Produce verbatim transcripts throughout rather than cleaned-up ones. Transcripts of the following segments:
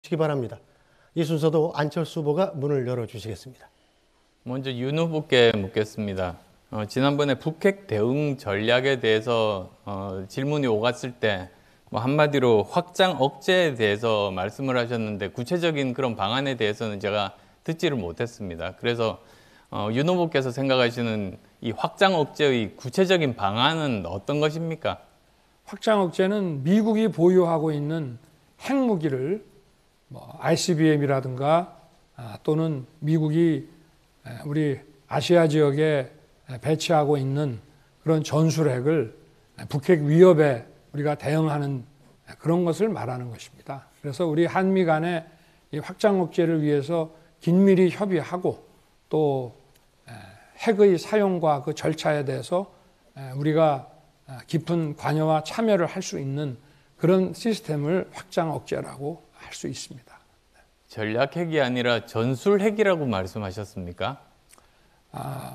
시기 바랍니다. 이 순서도 안철수 후보가 문을 열어주시겠습니다. 먼저 윤 후보께 묻겠습니다. 어, 지난번에 북핵 대응 전략에 대해서 어, 질문이 오갔을 때 뭐 한마디로 확장 억제에 대해서 말씀을 하셨는데 구체적인 그런 방안에 대해서는 제가 듣지를 못했습니다. 그래서 어, 윤 후보께서 생각하시는 이 확장 억제의 구체적인 방안은 어떤 것입니까? 확장 억제는 미국이 보유하고 있는 핵무기를 뭐 아이씨비엠이라든가 또는 미국이 우리 아시아 지역에 배치하고 있는 그런 전술핵을 북핵 위협에 우리가 대응하는 그런 것을 말하는 것입니다. 그래서 우리 한미 간의 이 확장 억제를 위해서 긴밀히 협의하고 또 핵의 사용과 그 절차에 대해서 우리가 깊은 관여와 참여를 할 수 있는 그런 시스템을 확장 억제라고 할 수 있습니다. 전략 핵이 아니라 전술 핵이라고 말씀하셨습니까? 아,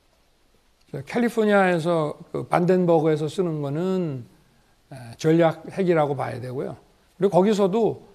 캘리포니아에서 그 반덴버그에서 쓰는 거는 전략 핵이라고 봐야 되고요. 그리고 거기서도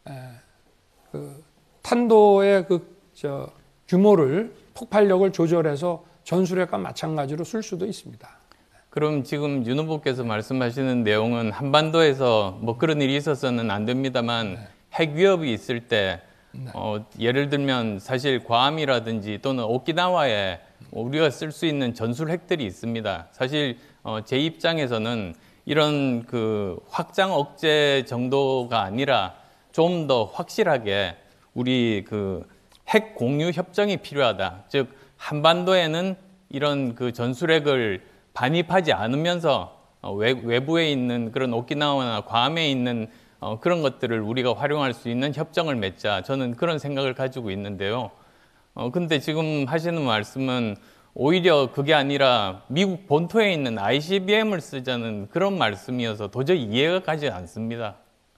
그 탄도의 그 저 규모를 폭발력을 조절해서 전술핵과 마찬가지로 쓸 수도 있습니다. 그럼 지금 윤 후보께서 말씀하시는 내용은 한반도에서 뭐 그런 일이 있어서는 안 됩니다만 네. 핵 위협이 있을 때 네. 어, 예를 들면 사실 괌이라든지 또는 오키나와에 우리가 쓸 수 있는 전술 핵들이 있습니다. 사실 어, 제 입장에서는 이런 그 확장 억제 정도가 아니라 좀 더 확실하게 우리 그 핵 공유 협정이 필요하다. 즉 한반도에는 이런 그 전술핵을 반입하지 않으면서 외부에 있는 그런 오키나와나 괌에 있는 그런 것들을 우리가 활용할 수 있는 협정을 맺자. 저는 그런 생각을 가지고 있는데요. 어, 근데 지금 하시는 말씀은 오히려 그게 아니라 미국 본토에 있는 아이씨비엠을 쓰자는 그런 말씀이어서 도저히 이해가 가지 않습니다.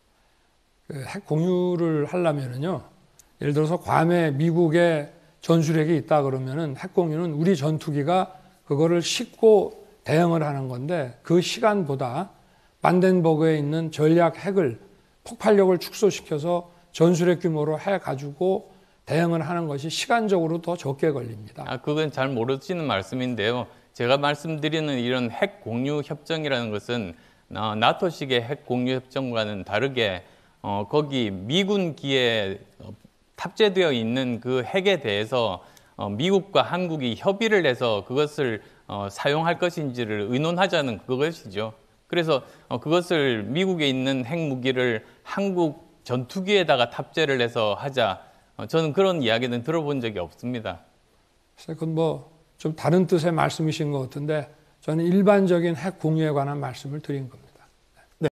그 핵 공유를 하려면은요, 예를 들어서 괌에 미국의 전술핵이 있다 그러면은 핵 공유는 우리 전투기가 그거를 싣고 대응을 하는 건데 그 시간보다 반덴버그에 있는 전략 핵을 폭발력을 축소시켜서 전술핵 규모로 해가지고 대응을 하는 것이 시간적으로 더 적게 걸립니다. 아, 그건 잘 모르시는 말씀인데요. 제가 말씀드리는 이런 핵 공유 협정이라는 것은 어, 나토식의 핵 공유 협정과는 다르게 어, 거기 미군기에 탑재되어 있는 그 핵에 대해서 어, 미국과 한국이 협의를 해서 그것을 어, 사용할 것인지를 의논하자는 그것이죠. 그래서 어, 그것을 미국에 있는 핵무기를 한국 전투기에다가 탑재를 해서 하자. 어, 저는 그런 이야기는 들어본 적이 없습니다. 그건 뭐 좀 다른 뜻의 말씀이신 것 같은데 저는 일반적인 핵 공유에 관한 말씀을 드린 겁니다.